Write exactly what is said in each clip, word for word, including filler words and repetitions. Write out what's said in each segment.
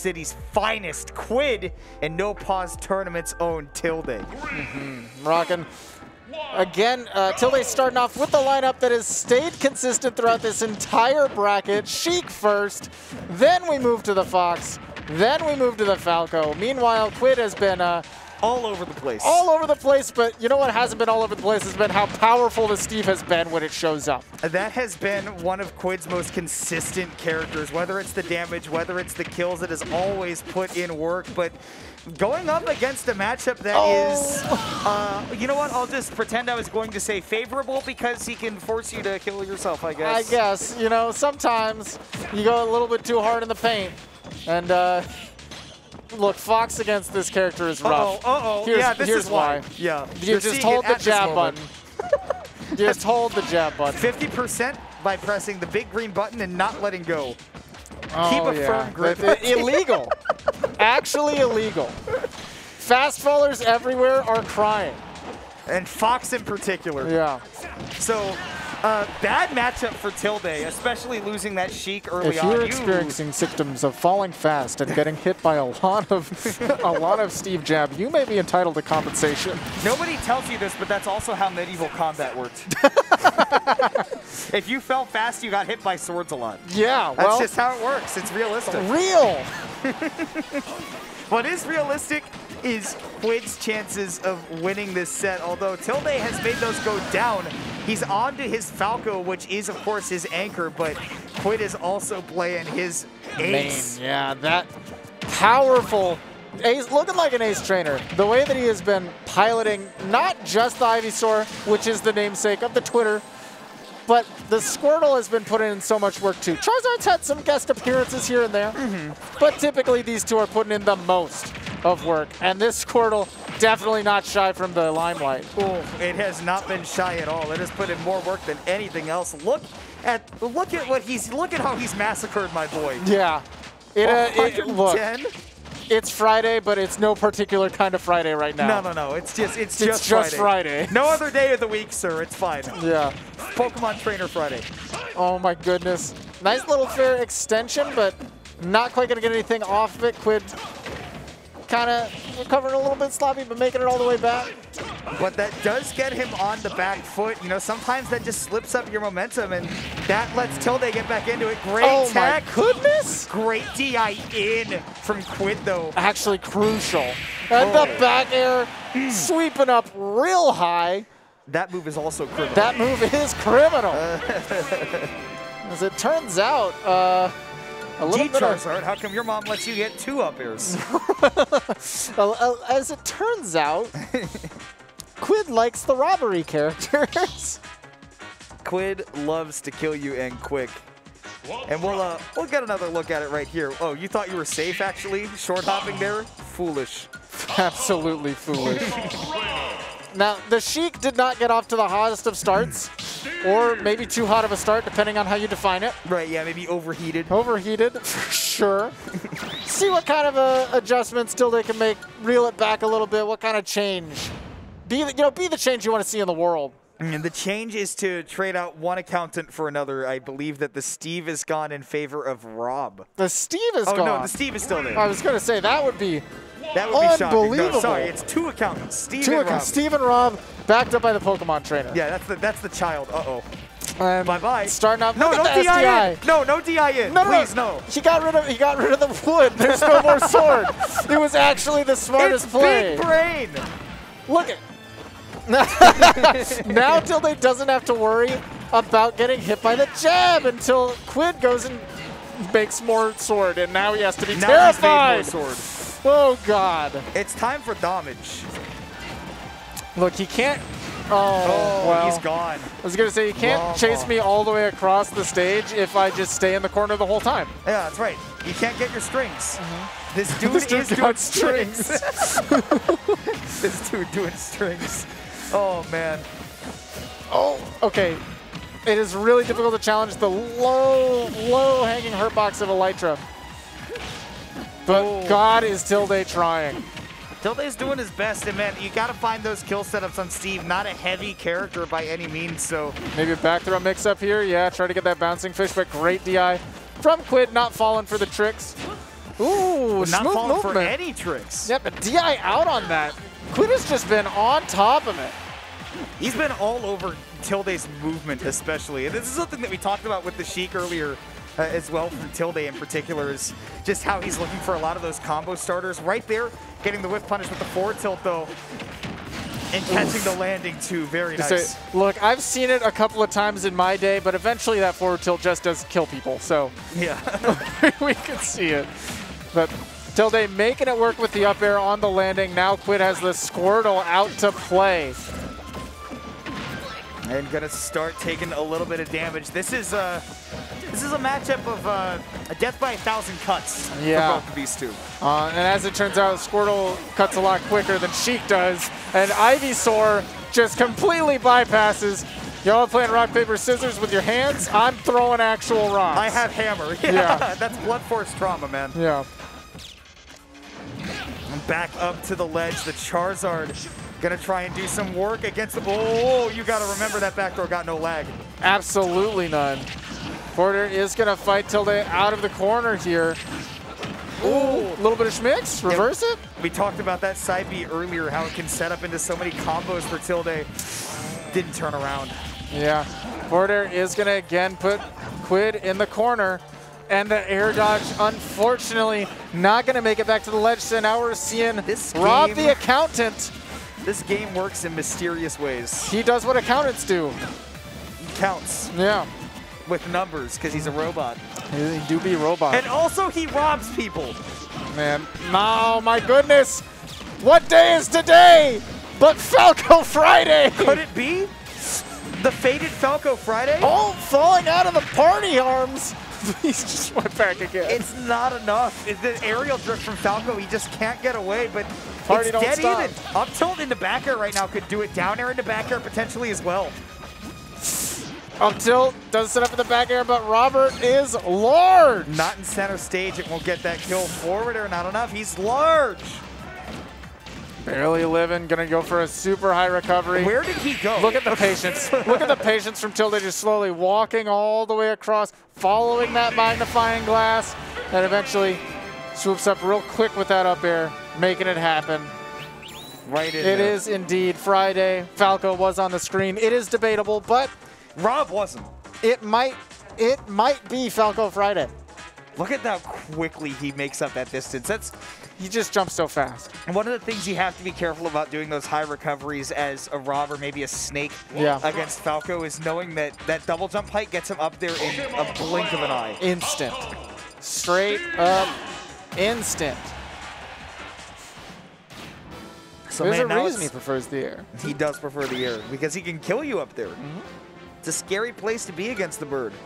City's finest, Quid, and No Pause Tournament's own Tilde. Mm-hmm. Rockin'. Again, uh, Tilde starting off with the lineup that has stayed consistent throughout this entire bracket. Sheik first, then we move to the Fox, then we move to the Falco. Meanwhile, Quid has been uh, all over the place. All over the place, but you know what hasn't been all over the place has been how powerful the Steve has been when it shows up. That has been one of Quid's most consistent characters, whether it's the damage, whether it's the kills, it has always put in work, but going up against a matchup that oh. is, uh, you know what, I'll just pretend I was going to say favorable because he can force you to kill yourself, I guess. I guess, you know, sometimes you go a little bit too hard in the paint, and uh, look, Fox against this character is rough. Uh-oh, uh-oh, here's, yeah, this here's is why. why. Yeah. You You're just hold the jab button. Just hold the jab button. fifty percent by pressing the big green button and not letting go. Oh, Keep a yeah. firm grip. Illegal. Actually illegal. Fast fallers everywhere are crying. And Fox in particular. Yeah. So, uh, bad matchup for Tilde, especially losing that Sheik early if on. If you're you experiencing symptoms of falling fast and getting hit by a lot of a lot of Steve jab, you may be entitled to compensation. Nobody tells you this, but that's also how medieval combat worked. If you fell fast, you got hit by swords a lot. Yeah, That's well, just how it works. It's realistic. Real. What is realistic is Quid's chances of winning this set. Although Tilde has made those go down, he's on to his Falco, which is, of course, his anchor, but Quid is also playing his ace. Main, yeah, that powerful ace, looking like an ace trainer. The way that he has been piloting not just the Ivysaur, which is the namesake of the Twitter, but the Squirtle has been putting in so much work too. Charizard's had some guest appearances here and there, mm-hmm. but typically these two are putting in the most of work. And this Squirtle definitely not shy from the limelight. Oh, it has not been shy at all. It has put in more work than anything else. Look at look at what he's look at how he's massacred my boy. Yeah. It, uh, it, look, it's Friday, but it's no particular kind of Friday right now. No, no, no. It's just it's, it's just, just Friday. Friday. No other day of the week, sir. It's fine. Yeah. Pokemon Trainer Friday. Oh my goodness. Nice little fair extension, but not quite going to get anything off of it. Quid kind of recovering a little bit sloppy, but making it all the way back. But that does get him on the back foot. You know, sometimes that just slips up your momentum, and that lets Tilde get back into it. Great oh tech. my goodness. Great D I in from Quid, though. Actually crucial. And oh. the back air sweeping up real high. That move is also criminal. That move is criminal. As it turns out, uh, a little Gee, bit Charizard, of, how come your mom lets you get two up airs? As it turns out, Quid likes the robbery characters. Quid loves to kill you and quick. And we'll uh, we'll get another look at it right here. Oh, you thought you were safe, actually? Short hopping there? Foolish. Absolutely foolish. Now, the Sheik did not get off to the hottest of starts, or maybe too hot of a start, depending on how you define it. Right, yeah, maybe overheated. Overheated, for sure. See what kind of uh, adjustments Tilde can make, reel it back a little bit, what kind of change. Be the, you know, be the change you want to see in the world. And the change is to trade out one accountant for another. I believe that the Steve is gone in favor of Rob. The Steve is oh, gone? Oh, no, the Steve is still there. I was going to say, that would be That would be unbelievable. shocking. No, sorry, it's two accountants. Steve two and Rob. Steve and Rob, backed up by the Pokemon trainer. Yeah, that's the that's the child. Uh-oh. Um, Bye-bye. Starting off. No, no D I in. No, no D I in. No, Please, no. no. He got rid of. He got rid of the wood. There's no more sword. It was actually the smartest it's play. Big brain. Look at. Now Tilde doesn't have to worry about getting hit by the jab until Quid goes and makes more sword, and now he has to be now terrified. He's made more sword. Oh God. It's time for damage. Look, he can't. Oh, oh well. He's gone. I was going to say, you can't Long chase ball. me all the way across the stage if I just stay in the corner the whole time. Yeah, that's right. You can't get your strings. Mm-hmm. This dude this dude is doing strings. strings. This dude doing strings. Oh, man. Oh, okay. It is really difficult to challenge the low, low-hanging hurt box of Elytra. But oh. God is Tilde trying. Tilde's doing his best, and man, you got to find those kill setups on Steve. Not a heavy character by any means, so. Maybe a back throw mix-up here. Yeah, try to get that bouncing fish, but great D I from Quid, not falling for the tricks. Ooh, Not smooth falling for movement. any tricks. Yeah, but D I out on that. Quid has just been on top of it. He's been all over Tilde's movement especially. And this is something that we talked about with the Sheik earlier uh, as well from Tilde in particular, is just how he's looking for a lot of those combo starters. Right there, getting the whiff punish with the forward tilt though, and catching the landing too. Very nice. So, look, I've seen it a couple of times in my day, but eventually that forward tilt just does kill people. So Yeah. we can see it. But Tilde making it work with the up air on the landing. Now Quid has the Squirtle out to play. And gonna start taking a little bit of damage. This is uh, this is a matchup of uh, a death by a thousand cuts Yeah. for both of these two. Uh, and as it turns out, Squirtle cuts a lot quicker than Sheik does. And Ivysaur just completely bypasses. Y'all are playing rock, paper, scissors with your hands. I'm throwing actual rocks. I have hammer. Yeah, Yeah. That's blood force trauma, man. Yeah. Back up to the ledge. The Charizard gonna try and do some work against the. Oh, you gotta remember that backdoor got no lag. Absolutely none. Porter is going to fight Tilde out of the corner here. Ooh, a little bit of schmicks. Reverse it. We talked about that side B earlier, how it can set up into so many combos for Tilde. Didn't turn around. Yeah. Porter is going to again put Quid in the corner. And the air dodge, unfortunately, not going to make it back to the ledge. So now we're seeing This Rob game- the accountant. This game works in mysterious ways. He does what accountants do. He counts Yeah. with numbers because he's a robot. He do be robot. And also he robs people. Man, no, my goodness. What day is today but Falco Friday? Could it be the fated Falco Friday? Oh, falling out of the party arms. He's just went back again. It's not enough. It's the aerial drift from Falco, he just can't get away, but Party it's don't dead stop. even. Up tilt into back air right now could do it. Down air into back air potentially as well. Up tilt does set up in the back air, but Robert is large. Not in center stage, it won't get that kill. Forward air, not enough. He's large. Barely living, gonna go for a super high recovery. Where did he go? Look at the patience. Look at the patience from Tilde, just slowly walking all the way across, following that magnifying glass, and eventually swoops up real quick with that up air, making it happen. Right in It there. is indeed Friday. Falco was on the screen. It is debatable, but Rob wasn't. it might it might be Falco Friday. Look at how quickly he makes up that distance. That's He just jumps so fast. one of the things you have to be careful about doing those high recoveries as a Rob or maybe a Snake Yeah. against Falco is knowing that that double jump height gets him up there in a blink of an eye. Instant. Straight up instant. So There's man, a now reason he it's- prefers the air. he does prefer the air because he can kill you up there. Mm-hmm. It's a scary place to be against the bird.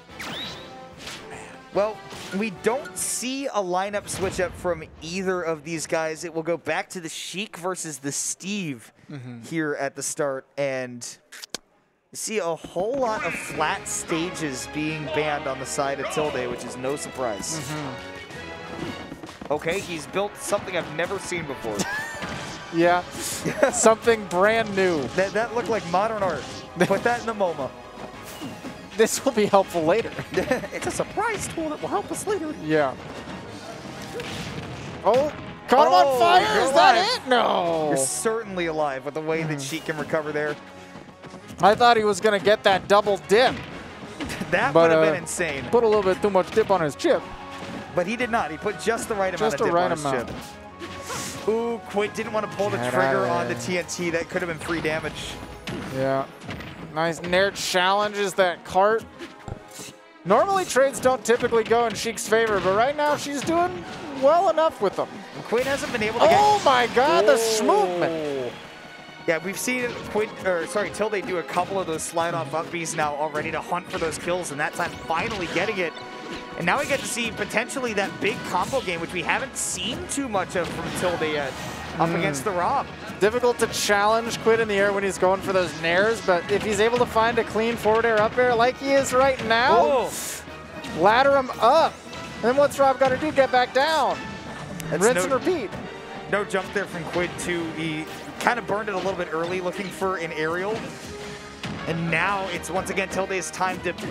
Well, we don't see a lineup switch up from either of these guys. It will go back to the Sheik versus the Steve Mm-hmm. here at the start, and you see a whole lot of flat stages being banned on the side of Tilde, which is no surprise. Mm-hmm. Okay, he's built something I've never seen before. Yeah. Something brand new. that, that looked like modern art. Put that in the MoMA. This will be helpful later. It's a surprise tool that will help us later. Yeah. Oh, caught him Oh, on fire. you're Is that alive. it? No. You're certainly alive with the way that she can recover there. I thought he was going to get that double dip. That But, would have uh, been insane. Put a little bit too much dip on his chip. But he did not. He put just the right amount Just of the dip right on his amount. chip. Ooh, Quid didn't want to pull the Get trigger outta on the there. T N T. That could have been free damage. Yeah. Nice Nair challenges that cart. Normally trades don't typically go in Sheik's favor, but right now she's doing well enough with them. Quid hasn't been able to Oh get... my god, the Oh. schmovement. Yeah, we've seen Quid, or sorry, Tilde do a couple of those slide off up Bs now already to hunt for those kills, and that time finally getting it. And now we get to see potentially that big combo game, which we haven't seen too much of from Tilde yet, up Mm. against the Rob. Difficult to challenge Quid in the air when he's going for those nairs, but if he's able to find a clean forward air up air like he is right now, Oh, ladder him up. And then what's Rob got to do? Get back down. that's Rinse no, and repeat. no jump there from Quid too. He kind of burned it a little bit early looking for an aerial. And now it's once again Tilde's time to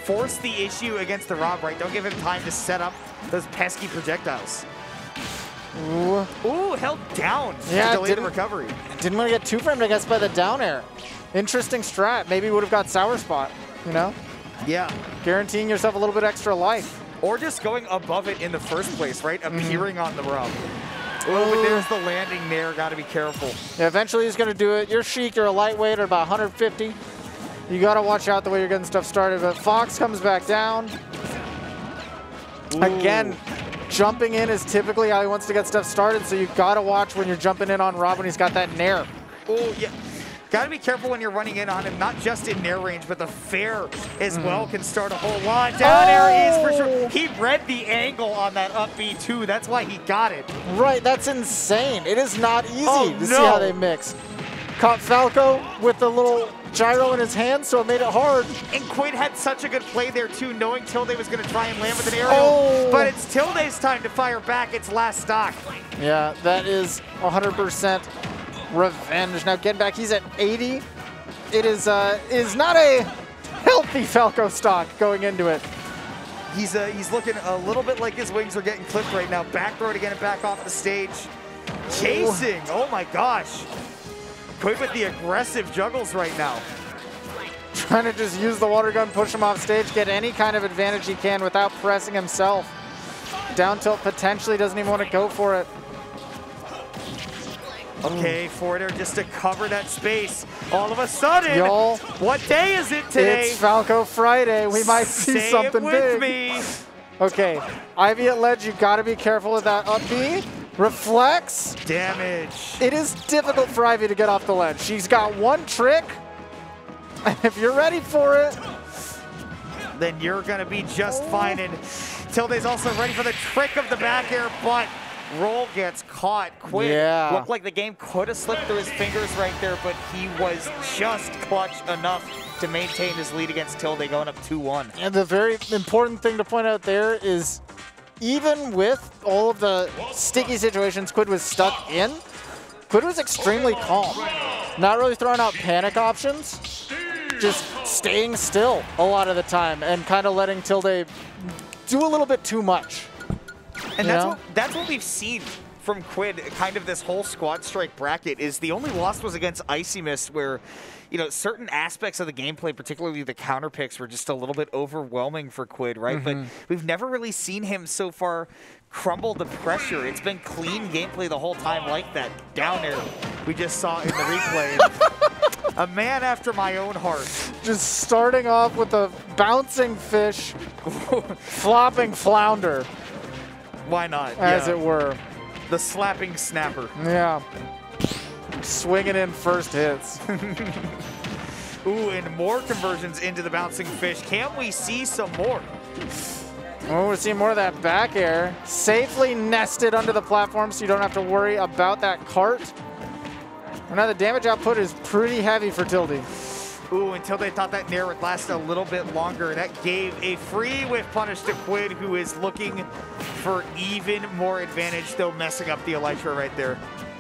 force the issue against the Rob, right? Don't give him time to set up those pesky projectiles. Ooh, Ooh, held down yeah, to delay the recovery. Didn't want to get two framed, I guess, by the down air. Interesting strat. Maybe would have got Sour Spot, you know? Yeah. Guaranteeing yourself a little bit extra life. Or just going above it in the first place, right? Appearing mm-hmm. on the Rob. Oh, but there's the landing there. Got to be careful. Yeah, eventually he's going to do it. You're Sheik, you're a lightweight at about one fifty. You got to watch out the way you're getting stuff started. But Fox comes back down. Ooh. Again, jumping in is typically how he wants to get stuff started, so you got to watch when you're jumping in on Rob when he's got that nair. Oh, yeah. Got to be careful when you're running in on him, not just in nair range, but the fair as mm. well can start a whole lot. Down oh! air is for sure. He read the angle on that up B too. That's why he got it. Right, that's insane. It is not easy oh, to no. see how they mix. Caught Falco with the little gyro in his hand, so it made it hard. And Quid had such a good play there too, knowing Tilde was going to try and land with an aerial. Oh. But it's Tilde's time to fire back its last stock. Yeah, that is one hundred percent revenge. Now getting back, he's at eighty. It is uh, is not a healthy Falco stock going into it. He's uh, he's looking a little bit like his wings are getting clipped right now. Back throw to get him back off the stage. Chasing, oh, oh my gosh. Quid with the aggressive juggles right now. Trying to just use the water gun, push him off stage, get any kind of advantage he can without pressing himself. Down tilt potentially doesn't even want to go for it. Okay, forward air just to cover that space. All of a sudden, Y'all, what day is it today? It's Falco Friday. We might see Say something it with big. Me. Okay, Ivy at ledge, you gotta be careful with that up B. Reflex. Damage. It is difficult for Ivy to get off the ledge. She's got one trick. If you're ready for it, then you're gonna be just oh. fine. And Tilde's also ready for the trick of the back air, but roll gets caught. Quid yeah. looked like the game could have slipped through his fingers right there, but he was just clutch enough to maintain his lead against Tilde, going up two one. And the very important thing to point out there is, even with all of the sticky situations Quid was stuck in, Quid was extremely calm. Not really throwing out panic options, just staying still a lot of the time and kind of letting Tilde do a little bit too much. And that's what, that's what we've seen from Quid, kind of this whole Squad Strike bracket, is the only loss was against Icy Mist, where, you know, certain aspects of the gameplay, particularly the counter picks, were just a little bit overwhelming for Quid, right? Mm-hmm. But we've never really seen him so far crumble the pressure. It's been clean gameplay the whole time like that. Down air we just saw in the replay. A man after my own heart. Just starting off with a bouncing fish, flopping flounder. Why not? As yeah. it were. The slapping snapper. Yeah. Swinging in first hits. Ooh, and more conversions into the bouncing fish. Can we see some more? Oh, we're seeing more of that back air. Safely nested under the platform so you don't have to worry about that cart. And now the damage output is pretty heavy for Tilde. Ooh, until they thought that nair would last a little bit longer. That gave a free whiff punish to Quid, who is looking for even more advantage, though messing up the Elytra right there.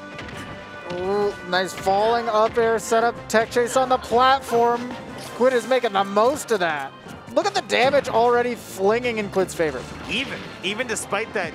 Ooh, nice falling up air setup. Tech chase on the platform. Quid is making the most of that. Look at the damage already flinging in Quid's favor. Even, even despite that.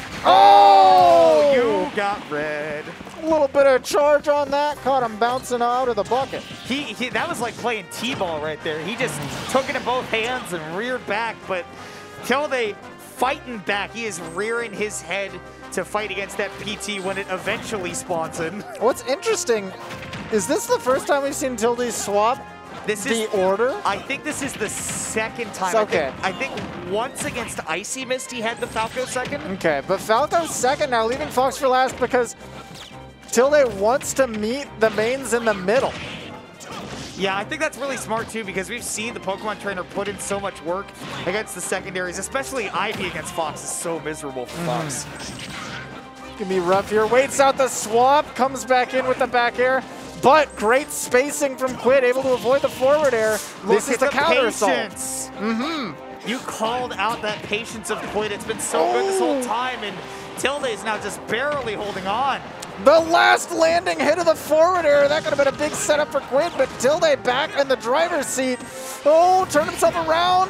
Oh! You got red. A little bit of charge on that. Caught him bouncing out of the bucket. He, he that was like playing T-ball right there. He just took it in both hands and reared back, but Tilde fighting back. He is rearing his head to fight against that P T when it eventually spawns in. What's interesting, is this the first time we've seen Tilde swap this the is, order? I think this is the second time. It's okay. I think, I think once against Icy Mist, he had the Falco second. Okay, but Falco's second now, leaving Fox for last because Tilde wants to meet the mains in the middle. Yeah, I think that's really smart too, because we've seen the Pokemon trainer put in so much work against the secondaries, especially Ivy against Fox is so miserable for Fox. Mm. Gonna be rough here. Waits out the swap, comes back in with the back air, but great spacing from Quid, able to avoid the forward air. Look this is the, the counter assault. Mm-hmm. You called out that patience of Quid. It's been so oh. good this whole time, and Tilde is now just barely holding on. The last landing hit of the forward air. That could have been a big setup for Quid, but Tilde back in the driver's seat. Oh, turned himself around.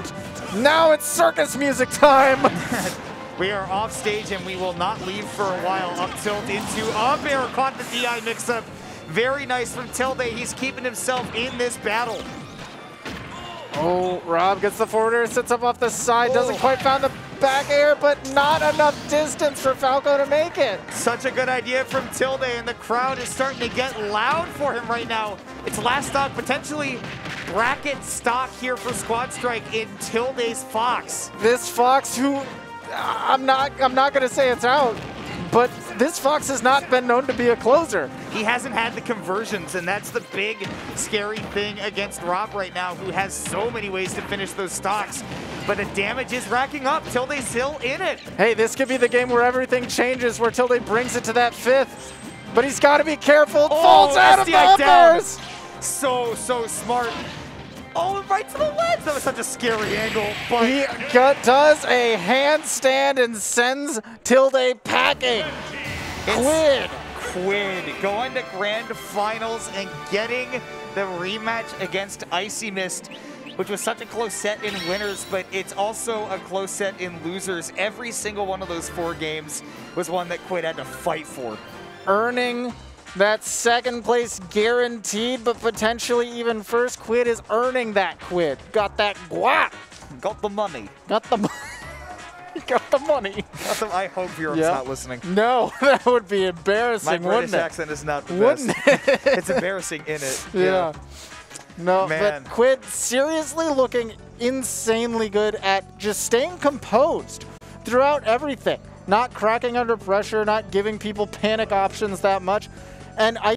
Now it's circus music time. We are off stage and we will not leave for a while. Up tilt into up air, caught the D I mix-up. Very nice from Tilde. He's keeping himself in this battle. Oh, Rob gets the forward air, sits up off the side, doesn't Oh. quite find the back air, but not enough distance for Falco to make it. Such a good idea from Tilde, and the crowd is starting to get loud for him right now. It's last stock, potentially bracket stock here for Squad Strike in Tilde's Fox. This Fox, who I'm not, I'm not going to say it's out, but this Fox has not been known to be a closer. He hasn't had the conversions, and that's the big, scary thing against Rob right now, who has so many ways to finish those stocks. But the damage is racking up. Tilde's still in it. Hey, this could be the game where everything changes, where Tilde brings it to that fifth. But he's got to be careful. Oh, Falls out of the S D I down. uppers. So, so smart. Oh, right to the ledge. That was such a scary angle. But He got, does a handstand and sends Tilde packing. Quid. Quid going to grand finals and getting the rematch against Icy Mist, which was such a close set in winners, but it's also a close set in losers. Every single one of those four games was one that Quid had to fight for. Earning that second place guaranteed, but potentially even first. Quid is earning that Quid. Got that guap. Got the money. Got the money. Got the money. Got the, I hope Europe's Yeah. not listening. No, that would be embarrassing, My wouldn't British it? accent is not the Wouldn't best. It's embarrassing in it. Yeah. No, Man. but Quid seriously looking insanely good at just staying composed throughout everything. Not cracking under pressure, not giving people panic options that much. And I